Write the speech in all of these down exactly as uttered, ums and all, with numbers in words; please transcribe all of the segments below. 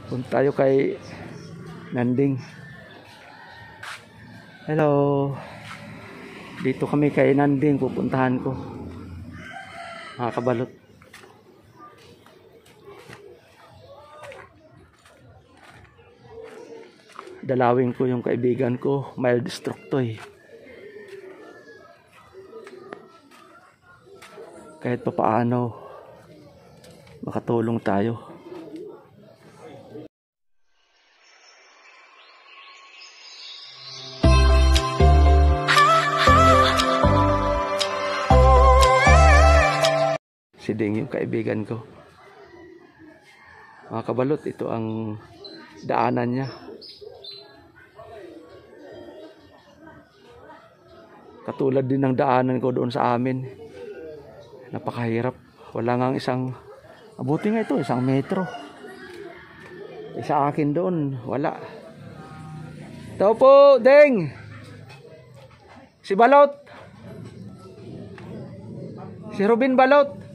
Punta tayo kay Nanding. Hello. Dito kami kay Nanding, pupuntahan ko. Mga kabalot. Dalawin ko yung kaibigan ko, mild destructoy. Kahit pa paano makatulong tayo. Si Ding yung kaibigan ko. Mga kabalot, ito ang daanan niya. Katulad din ng daanan ko doon sa amin. Napakahirap. Wala nga isang, abuti nga ito, isang metro. Isa akin doon, wala. Ito po, Ding! Si Balot! Si Robin Balot!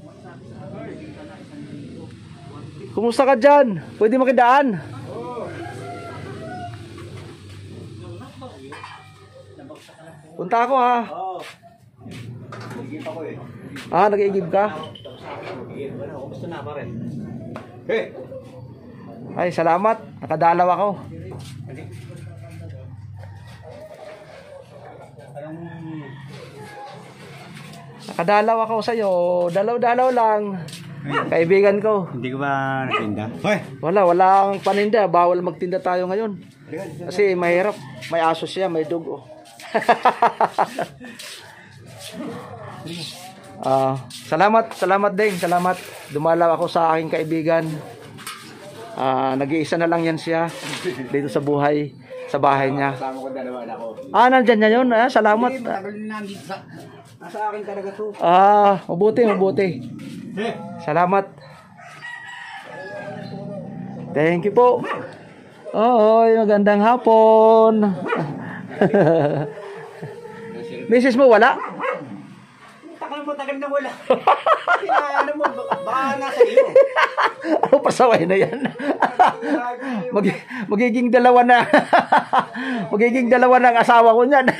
Kumusta ka dyan? Pwede makidaan? Punta ako ha. Nag-igib ako eh. Ah, nag-iigib ka? Kumusta na pa rin? Ay, salamat. Nakadalaw ako. Nakadalaw ako sa'yo. Dalaw-dalaw lang. Kaibigan ko. Hindi ko ba natinda? Hoy! Wala, walang paninda. Bawal magtinda tayo ngayon. Kasi mahirap. May aso siya, may dugo. uh, salamat, salamat din. Salamat. Dumalaw ako sa aking kaibigan. Uh, nag-iisa na lang yan siya dito sa buhay, sa bahay niya. Kasama ko dalawa na ako. Ah, nandyan niya yun. Ah, salamat. Hindi, matagal na nandito sa... Nasa akin talaga to. Ah, mabuti, mabuti. Salamat. Thank you po. Oo, magandang hapon. Misis mo wala? Tagal mo, tagal na wala. Ano mo, baka nasa iyo. Ano pasaway na yan? Mag magiging dalawa na. Magiging dalawa na ang asawa ko niyan.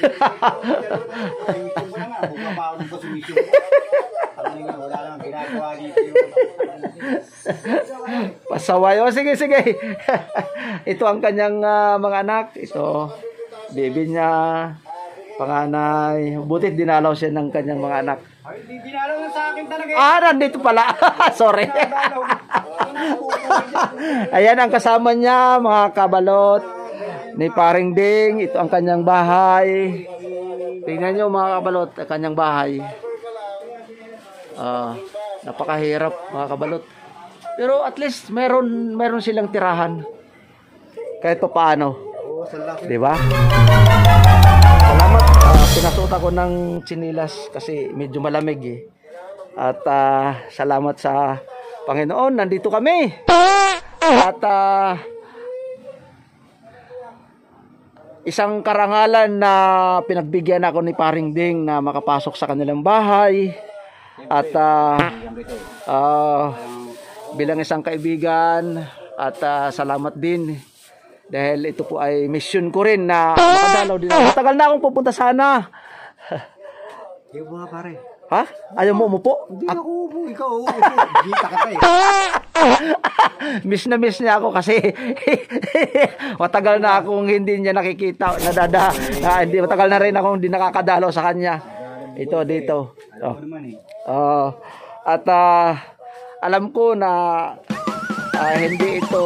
Pasaway. O sige, sige. Ito ang kanyang uh, mga anak. Ito, baby niya, panganay. Butit dinalaw siya ng kanyang mga anak. Ay, dinalaw na sa akin talaga. Ah, nandito pala. Sorry. Ayan ang kasama niya, mga kabalot. Ni Paring Ding. Ito ang kanyang bahay. Tingnan nyo mga kabalot, ang kanyang bahay. Uh, napakahirap mga kabalot. Pero at least meron meron silang tirahan. Kahit pa paano. Di ba? Salamat. Uh, pinasuot ako ng tsinilas kasi medyo malamig eh. At uh, salamat sa Panginoon. Nandito kami. At uh, isang karangalan na pinagbigyan ako ni Paring Ding na makapasok sa kanilang bahay. At uh, uh, bilang isang kaibigan at uh, salamat din dahil ito po ay mission ko rin na makadalaw din ako. Matagal na akong pupunta sana. Ayaw mo nga pare. Ha? Ayaw mo umupo? Hindi ako upo, ikaw upo. Gita ka tayo. Miss na miss niya ako kasi matagal na akong hindi niya nakikita. Nadada, na, hindi, matagal na rin akong hindi nakakadalaw sa kanya. Ito, dito. Oh. Uh, at uh, alam ko na uh, hindi ito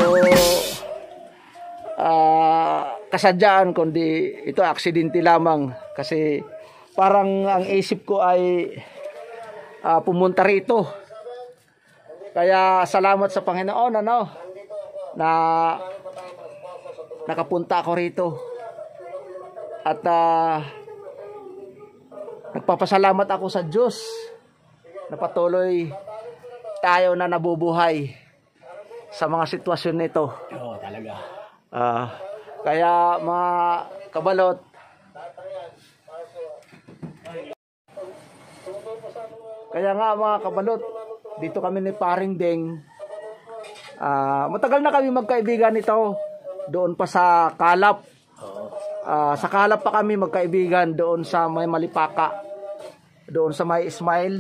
uh, kasadyaan, kundi ito aksidente lamang. Kasi parang ang isip ko ay uh, pumunta rito. Kaya salamat sa Panginoon ano, na nakapunta ako rito. At uh, nagpapasalamat ako sa Diyos na patuloy tayo na nabubuhay sa mga sitwasyon nito. Oo, talaga. Uh, kaya mga kabalot, kaya nga mga kabalot, dito kami ni Paring Ding Ah, matagal na kami magkaibigan nito. Doon pa sa Kalap. Ah, sa Kalap pa kami magkaibigan doon sa may Malipaka. Doon sa may Ismail.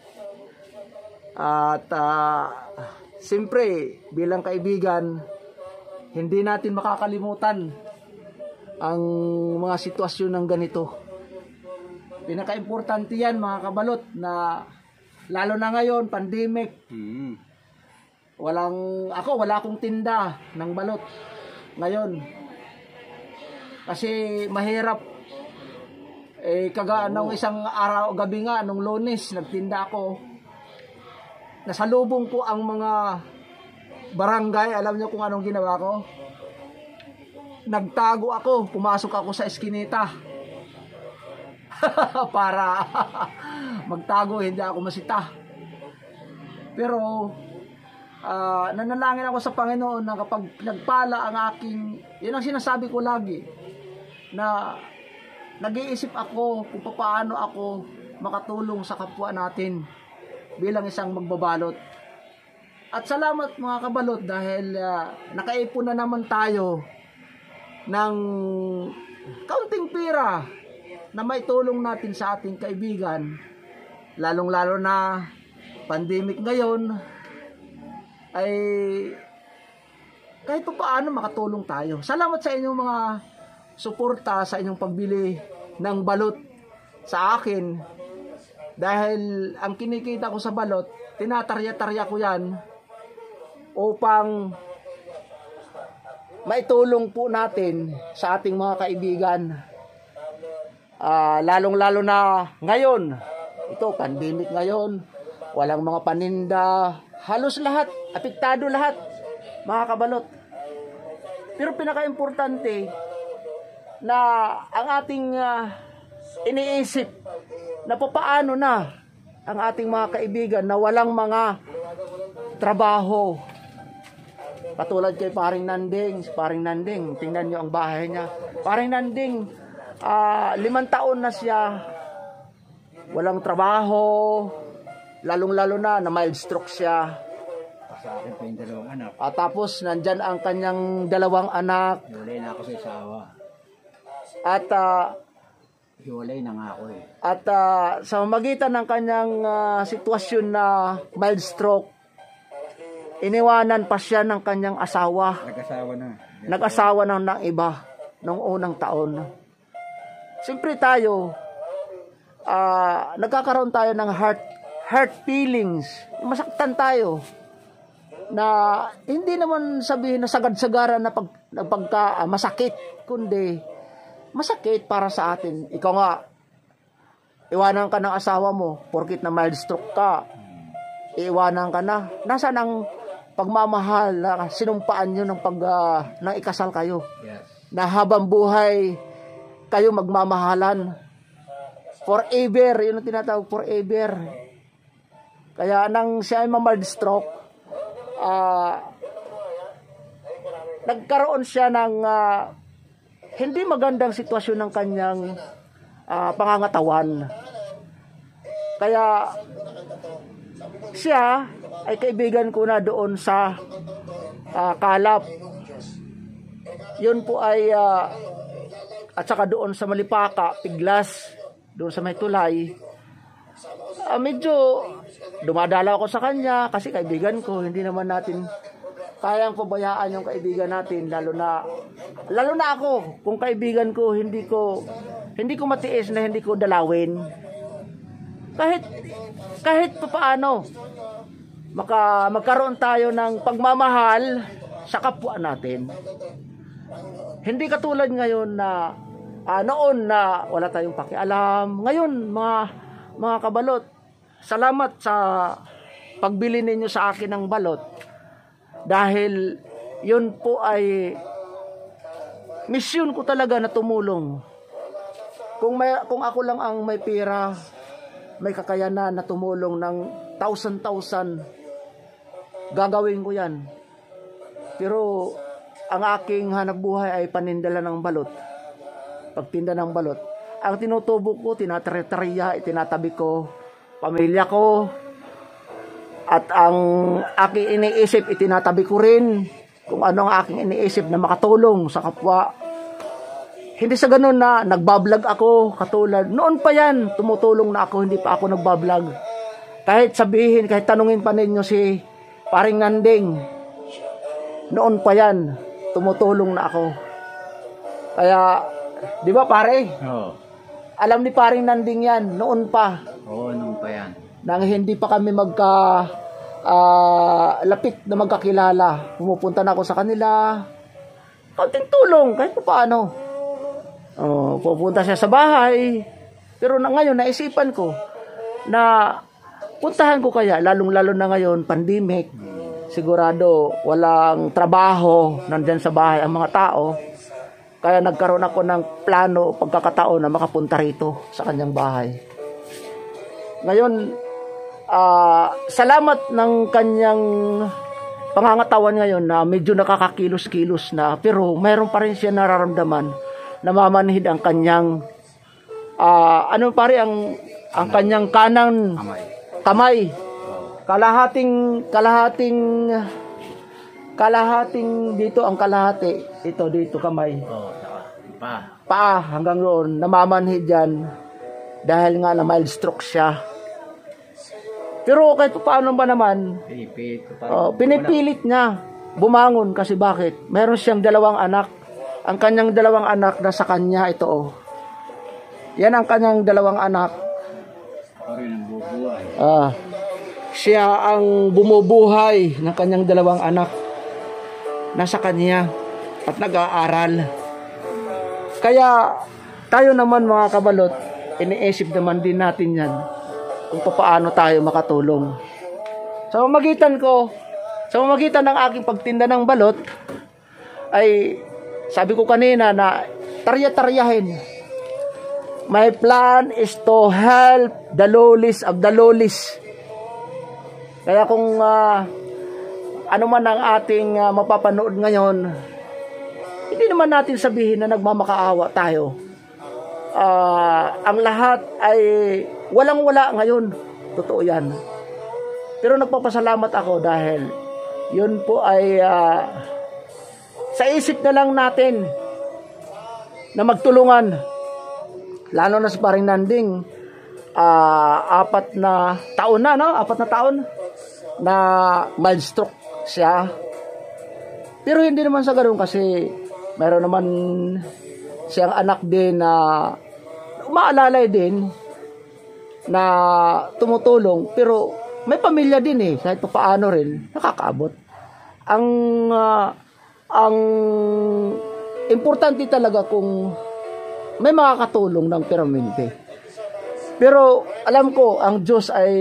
At uh, siyempre bilang kaibigan, hindi natin makakalimutan ang mga sitwasyon ng ganito. Pinaka-importante yan mga kabalot, na lalo na ngayon, pandemic. Mm. Walang, ako wala akong tinda ng balot ngayon. Kasi mahirap. Eh, kaga nung isang araw, gabi nga, nung Lunes, nagtinda ako. Nasalubong ko ang mga barangay. Alam niyo kung anong ginawa ko? Nagtago ako. Pumasok ako sa eskinita. Para magtago, hindi ako masita. Pero, uh, nanalangin ako sa Panginoon na kapag nagpala ang aking, yun ang sinasabi ko lagi, na nag-iisip ako kung paano ako makatulong sa kapwa natin bilang isang magbabalot. At salamat mga kabalot dahil uh, nakaipon na naman tayo ng kaunting pera na may tulong natin sa ating kaibigan, lalong-lalo na pandemic ngayon, ay kahit pa paano makatulong tayo. Salamat sa inyong mga suporta, sa inyong pagbili ng balot sa akin. Dahil ang kinikita ko sa balot, tinatarya-tarya ko yan upang maitulong po natin sa ating mga kaibigan. Uh, lalong-lalo na ngayon, ito, pandemic ngayon, walang mga paninda, halos lahat, apektado lahat, mga kabalot. Pero pinaka-importante na ang ating uh, iniisip na papaano na ang ating mga kaibigan na walang mga trabaho. Katulad kay Paring Nanding, si Paring Nanding, tingnan nyo ang bahay niya. Paring Nanding, uh, limang taon na siya, walang trabaho, lalong-lalo na na mild stroke siya. Sa akin pa yung dalawang anak. At tapos nandyan ang kanyang dalawang anak. Hiwalay na ako sa isawa. At uh, Hiwalay na nga ako eh. At uh, sa magitan ng kanyang uh, sitwasyon na mild stroke, iniwanan pa siya ng kanyang asawa. Nag-asawa na. Nag-asawa na ng iba noong unang taon. Siyempre tayo, uh, nagkakaroon tayo ng heart, heart feelings. Masaktan tayo. Na hindi naman sabihin na sagad-sagaran na, pag, na pagka uh, masakit, kundi masakit para sa atin. Ikaw nga, iwanan ka ng asawa mo, porkit na mild stroke ka, iwanan ka na. Nasaan ang pagmamahal na sinumpaan nyo ng, pag, uh, ng ikasal kayo? Yes. Na habang buhay, kayo magmamahalan. Forever, yun ang tinatawag, forever. Kaya nang siya ay ma-mild stroke, uh, nagkaroon siya ng uh, hindi magandang sitwasyon ng kanyang uh, pangangatawan. Kaya siya ay kaibigan ko na doon sa uh, Kalap. Yun po ay uh, at saka doon sa Malipaka, Piglas, doon sa may tulay. Uh, medyo dumadala ako sa kanya kasi kaibigan ko, hindi naman natin kayang pabayaan yung kaibigan natin, lalo na lalo na ako, kung kaibigan ko, hindi ko hindi ko matiis na hindi ko dalawin. Kahit kahit papaano maka magkaroon tayo ng pagmamahal sa kapwa natin. Hindi katulad ngayon na uh, noon na wala tayong pakialam. Ngayon, mga mga kabalot, salamat sa pagbili ninyo sa akin ng balot. Dahil yun po ay misyon ko talaga na tumulong. Kung may kung ako lang ang may pera, may kakayanan na tumulong ng thousand-thousand, gagawin ko yan. Pero ang aking hanap buhay ay panindala ng balot. Pagtinda ng balot. Ang tinutubo ko, tinatarya, itinatabi ko, pamilya ko, At ang aking iniisip, itinatabi ko rin kung ano ang aking iniisip na makatulong sa kapwa. Hindi sa ganun na nagbablog ako, katulad. Noon pa yan, tumutulong na ako, hindi pa ako nagbablog. Kahit sabihin, kahit tanungin pa ninyo si Paring Nanding, noon pa yan, tumutulong na ako. Kaya, di ba pare? Oo. Alam ni Paring Nanding yan, noon pa. Oo, nung pa yan. Nang hindi pa kami magka uh, lapit na magkakilala. Pumupunta na ako sa kanila. Kaunting tulong, kahit pa paano. Oh, pupunta siya sa bahay. Pero na, ngayon, naisipan ko na puntahan ko kaya, lalong-lalo na ngayon, pandemic. Sigurado, walang trabaho nandyan sa bahay ang mga tao. Kaya nagkaroon ako ng plano, pagkakataon na makapunta rito sa kanyang bahay. Ngayon, Uh, salamat ng kanyang pangangatawan ngayon na medyo nakakakilos-kilos na, pero mayroon pa rin siya nararamdaman, namamanhid ang kanyang uh, ano pare ang ang kanyang kanang Kamay. kamay. Kalahating kalahating kalahating dito ang kalahati. Ito dito kamay. Oo, pa. Pa hanggang doon namamanhid yan dahil nga na mild stroke siya. Pero kahit paano ba naman, Pinipilit ko pa. uh, pinipilit niya bumangon kasi bakit? Meron siyang dalawang anak. Ang kanyang dalawang anak na sa kanya ito oh. Yan ang kanyang dalawang anak. Ako rin ang bubuhay. Ah, siya ang bumubuhay ng kanyang dalawang anak nasa kanya at nag-aaral. Kaya tayo naman mga kabalot, iniisip naman din natin yan kung paano tayo makatulong. Sa pamamagitan ko, sa pamamagitan ng aking pagtinda ng balot, ay sabi ko kanina na tarya-taryahin. My plan is to help the lowliest of the lowliest. Kaya kung uh, ano man ang ating uh, mapapanood ngayon, hindi naman natin sabihin na nagmamakaawa tayo. Uh, ang lahat ay walang-wala ngayon. Totoo yan. Pero nagpapasalamat ako dahil yun po ay uh, sa isip na lang natin na magtulungan. Lalo na sa Paring Nanding, uh, apat na taon na, no? Apat na taon na mild stroke siya. Pero hindi naman sa ganoon kasi mayroon naman siyang anak din na umaalalay din na tumutulong, pero may pamilya din eh, kahit paano rin nakakaabot. Ang uh, ang importante talaga kung may makakatulong ng permanente. Pero alam ko ang Diyos ay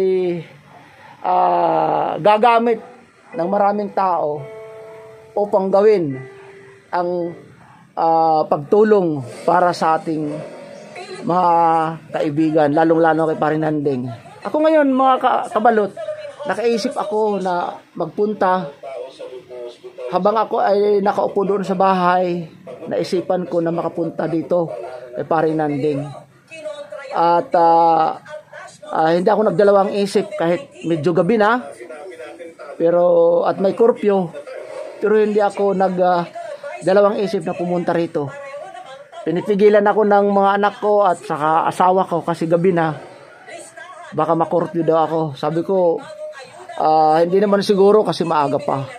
uh, gagamit ng maraming tao upang gawin ang uh, pagtulong para sa ating mga kaibigan, lalong-lalo kay Paring Nanding. Ako ngayon, mga ka- kabalot, nakaisip ako na magpunta. Habang ako ay nakaupo doon sa bahay, naisipan ko na makapunta dito kay Paring Nanding. At uh, uh, hindi ako nagdalawang isip kahit medyo gabi na. Pero at may curfew. Pero hindi ako nag uh, dalawang isip na pumunta rito. Pinipigilan ako ng mga anak ko at saka asawa ko kasi gabi na. Baka makurfew daw ako. Sabi ko, uh, hindi naman siguro kasi maaga pa.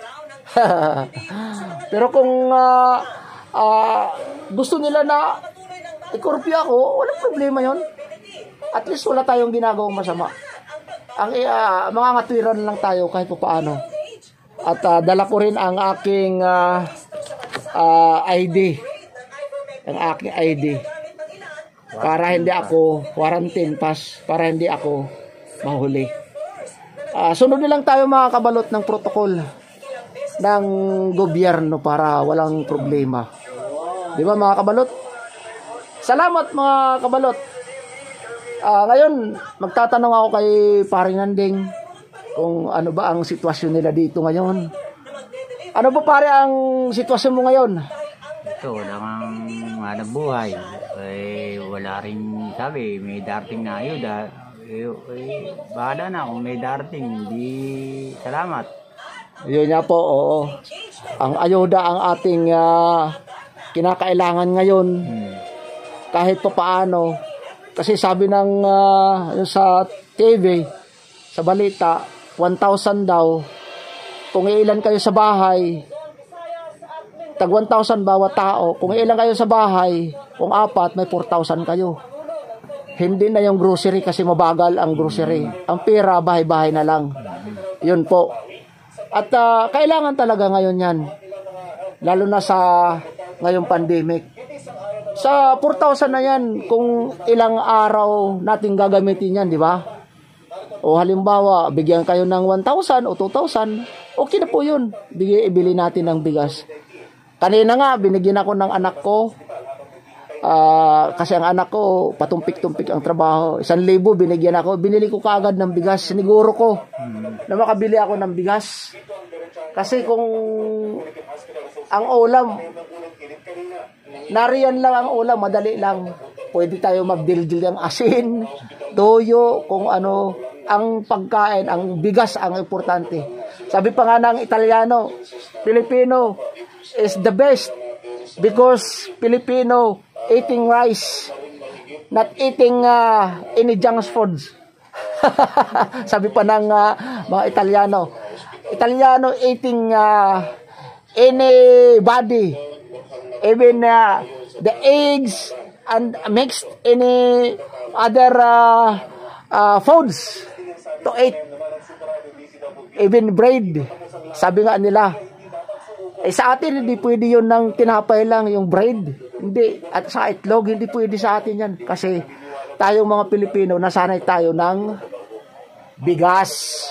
Pero kung uh, uh, gusto nila na i-curfew ako, walang problema yon. At least wala tayong ginagawang masama. Ang uh, mga ngatwiran lang tayo kahit paano. At uh, dala ko rin ang aking uh, uh, I D. Ang aking I D. Para hindi ako quarantine pass, para hindi ako mahuli. Uh, sunod nilang tayo mga kabalot ng protocol ng gobyerno para walang problema. Di ba mga kabalot? Salamat mga kabalot. Uh, ngayon, magtatanong ako kay Paring Nanding kung ano ba ang sitwasyon nila dito ngayon. Ano ba pare ang sitwasyon mo ngayon? Ito, wala kang hanap buhay. Eh, wala rin, sabi, may darating na ayuda. Eh, eh, bahala na kung may darating. Hindi, salamat. Yun nga po, oo. Ang ayuda ang ating ah, kinakailangan ngayon. Hmm. Kahit pa paano. Kasi sabi ng ah, yung sa T V, sa balita, one thousand daw. Kung ilan kayo sa bahay, tag one thousand bawat tao. Kung ilan kayo sa bahay, kung apat, may four thousand kayo. Hindi na yung grocery kasi mabagal ang grocery. Ang pera, bahay-bahay na lang. Yun po. At uh, kailangan talaga ngayon yan. Lalo na sa ngayong pandemic. Sa four thousand na yan, kung ilang araw natin gagamitin yan, di ba? O halimbawa, bigyan kayo ng one thousand o two thousand, okay na po yun. Bigay, ibili natin ng bigas. Kanina nga, binigyan ako ng anak ko. Uh, kasi ang anak ko, patumpik-tumpik ang trabaho. Isang libo, binigyan ako. Binili ko kaagad ng bigas. Siniguro ko na makabili ako ng bigas. Kasi kung ang ulam, nariyan lang ang ulam, madali lang. Pwede tayo magdildil ng asin, toyo, kung ano. Ang pagkain, ang bigas ang importante. Sabi pa nga ng Italiano, Filipino is the best because Filipino eating rice, not eating uh, any junk foods. Sabi pa ng uh, mga Italiano, Italiano eating uh, anybody, even uh, the eggs and mixed any other uh, uh, foods to eat, even bread. Sabi nga nila, eh sa atin hindi pwede yun ng tinapay lang, yung bread. Hindi, at sa itlog, hindi pwede sa atin yan. Kasi tayong mga Pilipino, nasanay tayo ng bigas.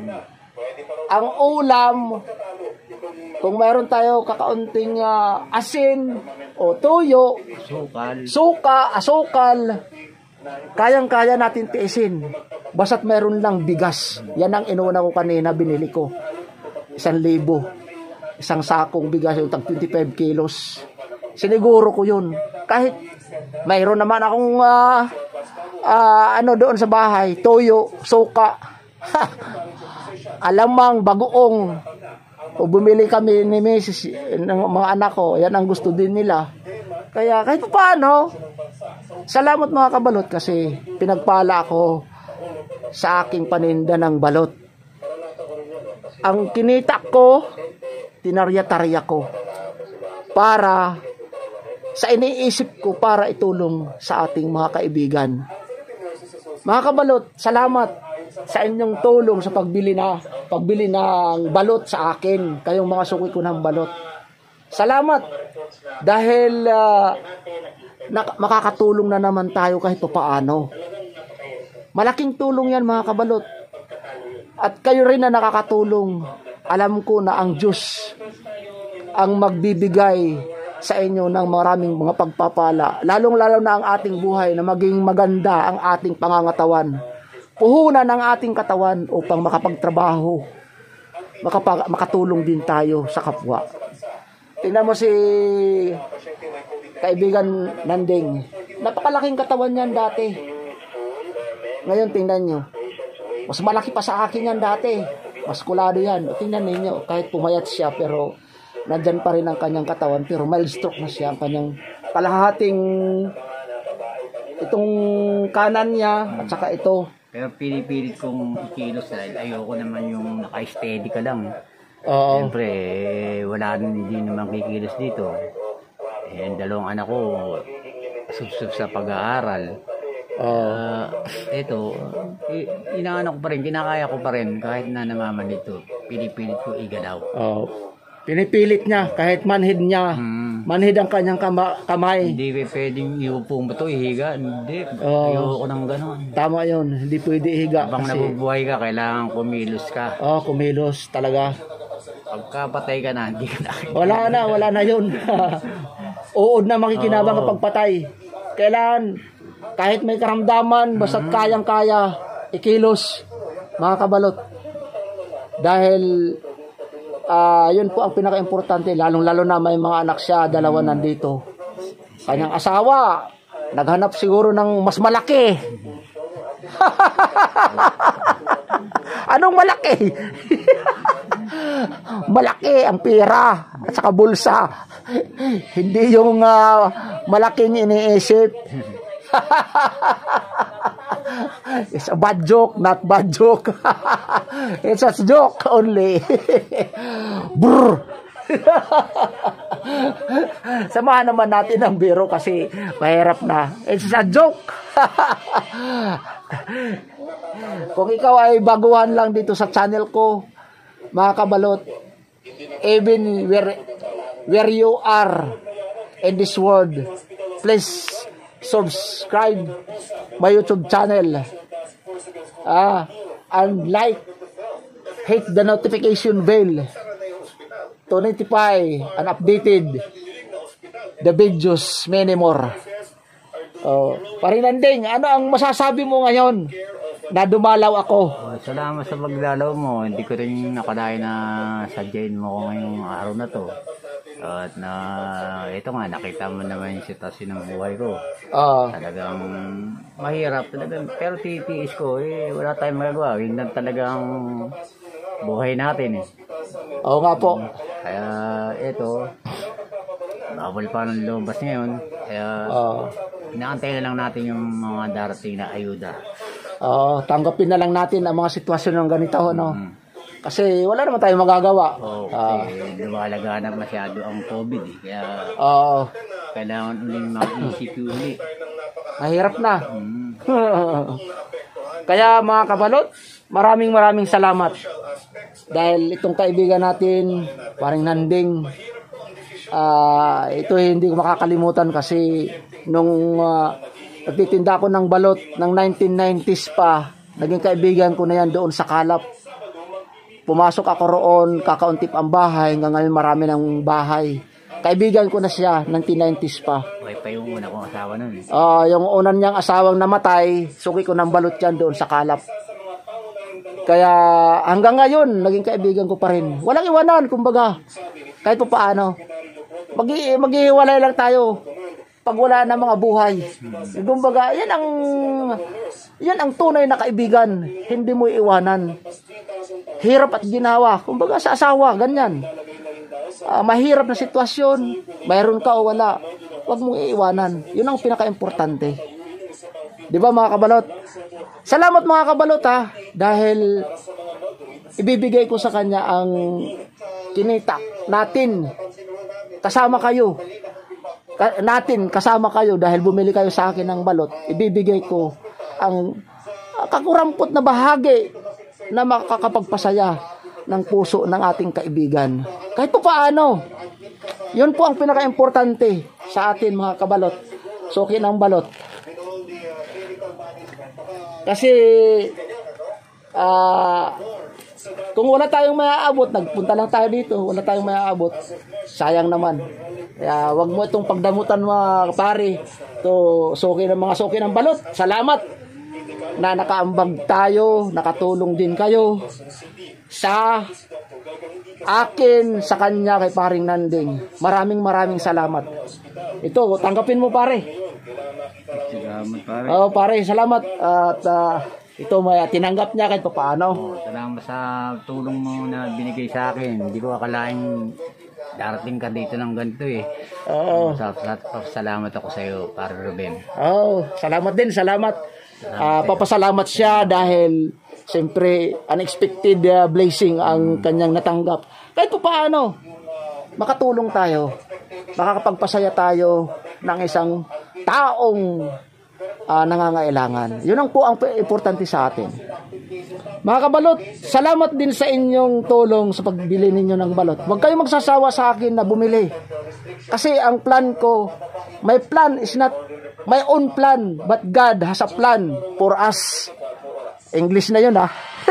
Ang ulam, kung meron tayo kakaunting uh, asin o toyo, Sukal. suka, asukal, kayang-kaya natin tiisin. Basta't meron lang bigas. Yan ang inuna ko kanina, binili ko. Isang libo. Isang sakong bigas, yung tag twenty-five kilos. Siniguro ko yun. Kahit mayroon naman akong uh, uh, ano doon sa bahay, toyo, suka, alamang, bagoong. O bumili kami ni Missus ng mga anak ko, yan ang gusto din nila. Kaya kahit paano, salamat mga kabalot kasi pinagpala ako sa aking paninda ng balot. Ang kinita ko, tinarya-tarya ko para sa iniisip ko para itulong sa ating mga kaibigan. Mga kabalot, salamat sa inyong tulong sa pagbili na pagbili ng balot sa akin, kayong mga suki ko ng balot. Salamat dahil uh, na, makakatulong na naman tayo kahit paano. Malaking tulong yan mga kabalot. At kayo rin na nakakatulong. Alam ko na ang Diyos ang magbibigay sa inyo ng maraming mga pagpapala, lalong-lalo na ang ating buhay na maging maganda ang ating pangangatawan. Puhunan ang ating katawan upang makapagtrabaho, makapag, makatulong din tayo sa kapwa. Tingnan mo si kaibigan Nanding. Napakalaking katawan niyan dati. Ngayon tingnan nyo. Mas malaki pa sa akin yan dati. Maskulado yan. Tingnan ninyo, kahit pumayat siya pero nandyan pa rin ang kanyang katawan, pero mild stroke na siya. Ang kanyang kalahating itong kanan niya at saka ito. Pero pinipilit kong ikilos dahil ayoko naman yung naka-steady ka lang. Oo. Siyempre, eh, wala hindi naman kikilos dito. Eh, ang dalawang anak ko, subsub sa pag-aaral. Uh, ito, eh, inaano ko pa rin, kinakaya ko pa rin kahit na namamanito. Pinipilit ko igalaw. Oo. Pinipilit niya, kahit manhid niya, hmm. manhid ang kanyang kama, kamay. Hindi pwedeng iupo mo ito, ihiga. Hindi, oh, ayoko nang gano'n. Tama yun, hindi pwede ihiga. Habang kasi nabubuhay ka, kailangan kumilos ka. Oo, oh, kumilos talaga. Pagkapatay ka na, hindi ka na. Wala na, wala na yun. Uod na makikinabang oh. Ang pagpatay. Kailangan, kahit may karamdaman, basta't hmm. kayang-kaya, ikilos, mga kabalot. Dahil, Uh, yun po ang pinaka-importante, lalong-lalo na may mga anak siya, dalawa nandito. Kanyang asawa, naghanap siguro ng mas malaki. Anong malaki? Malaki ang pera at saka bulsa. Hindi yung uh, malaking iniisip. It's a bad joke, not bad joke. It's a joke only. Brr. Samahan naman natin ang biro kasi mahirap na. It's a joke. Kung ikaw ay baguhan lang dito sa channel ko, mga kabalot, even where, where you are in this world, please subscribe my YouTube channel. Ah, and like, hit the notification bell to notify and updated the videos many more. Oh, Parinanding, ano ang masasabi mo ngayon na dumalaw ako? Oh, salamat sa pagdalaw mo. Hindi ko rin nakalain na sadyain mo ko ngayong araw na to. At na ito nga, nakita mo naman yung sitwasyon ng buhay ko. Uh, Talagang mahirap talagang, pero titiis ko eh, wala tayong magagawa. Yun lang talagang buhay natin eh. Oo nga po. Kaya ito, bawal pa ng lumabas ngayon. Kaya uh, inaantay na lang natin yung mga darating na ayuda. uh, tanggapin na lang natin ang mga sitwasyon ng ganito, no? Mm. Kasi wala naman tayong magagawa. Oo, uh, kasi lumalaganap masyado ang COVID eh. Kaya uh, kailangan uling mag-isip yung uli. mahirap na. Mm. Kaya mga kabalot, maraming maraming salamat. Dahil itong kaibigan natin, paring Nanding, uh, ito hindi ko makakalimutan kasi nung uh, nagtitinda ko ng balot ng nineteen nineties pa, naging kaibigan ko na yan doon sa Kalap. Pumasok ako roon, kakauntip ang bahay, hanggang ngayon marami ng bahay. Kaibigan ko na siya, nineteen nineties pa. Okay pa yung una kong asawa nun eh. Uh, yung unan niyang asawang namatay, suki ko ng balot yan doon sa Kalap. Kaya hanggang ngayon, naging kaibigan ko pa rin. Walang iwanan, kumbaga. Kahit pa paano. Mag- maghihiwalay lang tayo pag wala na mga buhay. Kumbaga, yan ang, yan ang tunay na kaibigan. Hindi mo iwanan. Hirap at ginawa. Kumbaga sa asawa, ganyan. Uh, mahirap na sitwasyon. Mayroon ka o wala. Huwag mong iiwanan. Yun ang pinaka-importante. Di ba mga kabalot? Salamat mga kabalot ha. Dahil ibibigay ko sa kanya ang kinita natin. Kasama kayo. Ka- natin, kasama kayo dahil bumili kayo sa akin ng balot. Ibibigay ko ang kakurampot na bahagi na makakapagpasaya ng puso ng ating kaibigan. Kahit po paano. Yun po ang pinaka-importante sa atin mga kabalot. Suki ng balot. Kasi uh, kung wala tayong maaabot, nagpunta lang tayo dito, wala tayong maaabot, sayang naman. Kaya wag mo itong pagdamutan mga pare. To suki ng mga suki ng balot. Salamat na nakaambag tayo, nakatulong din kayo sa akin, sa kanya kay paring Nanding. Maraming maraming salamat. Ito, tanggapin mo pare. Salamat pare. Oh, pare, salamat. At uh, ito may tinanggap niya kahit paano. Oh, salamat sa tulong mo na binigay sa akin. Hindi ko akalain darating ka dito ng ganito eh. Oo. Sa, sa, salamat ako sa iyo, pare Ruben. Oh, salamat din, salamat. Uh, papasalamat siya dahil siyempre unexpected uh, blessing ang kanyang natanggap. Kahit paano, makatulong tayo. Makakapagpasaya tayo ng isang taong uh, nangangailangan. Yun ang po ang importante sa atin. Mga kabalot, salamat din sa inyong tulong sa pagbili ninyo ng balot. Huwag kayong magsasawa sa akin na bumili. Kasi ang plan ko, my plan is not my own plan, but God has a plan for us. English na yun ah.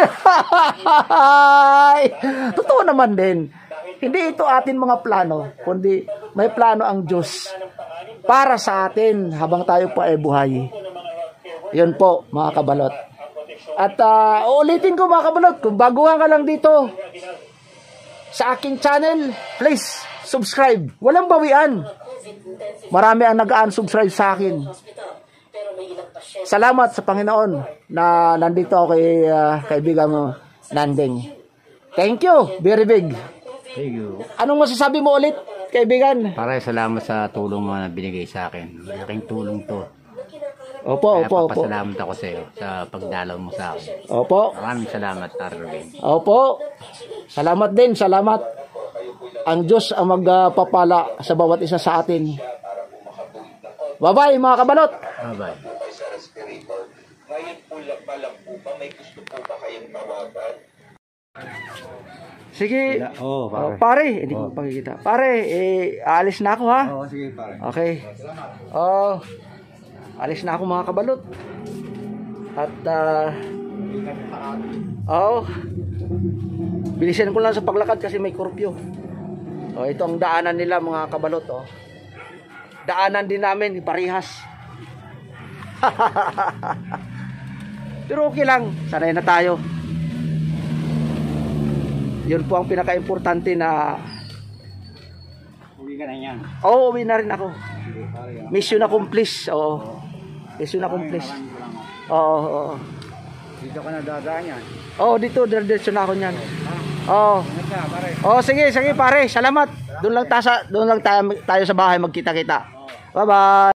Totoo naman din. Hindi ito atin mga plano, kundi may plano ang Diyos para sa atin habang tayo pa ay buhay. Yun po mga kabalot. At uh, uulitin ko mga kabalot, kung baguhan ka lang dito sa aking channel, please subscribe. Walang bawian. Marami ang nag-unsubscribe sa akin. salamat sa Panginoon na nandito ako kay ah, kaibigan mo, Nanding. Thank you, very big. Thank you. Anong masasabi mo ulit, kaibigan? Para salamat sa tulong mo na binigay sa akin. Malaking tulong to. Opo, Kaya opo, opo. papasalamat ako sa iyo sa pagdalaw mo sa akin. Opo. Maraming salamat, Arvin. Opo. Salamat din, salamat. Ang Diyos ang magpapala sa bawat isa sa atin. Bye-bye mga kabalot. Bye-bye. Sige. Oo, Oh, pare, hindi ko pakikita. Pare, eh, aalis na ako ha. Oo, sige, pare. Okay. Oh, alis na ako mga kabalot. At, ah, oh, bilisan ko lang sa paglakad kasi may kurpyo. Oh, ito ang daanan nila mga kabalot. Oh. Daanan din namin, parihas. Pero okay lang, sanay na tayo. Yun po ang pinaka-importante na Uwi ka na yan. oo, oh, uwi na rin ako. Mission accomplished. Oo. Mission accomplished. Oo, oo. Dito ka na dadaan yan. Oo, dito diretso na ako niyan. Oo. Ingat ka, pare. Oh, sige, sige pare. Salamat. Doon lang tayo, doon lang tayo, tayo sa bahay magkita-kita. Bye-bye.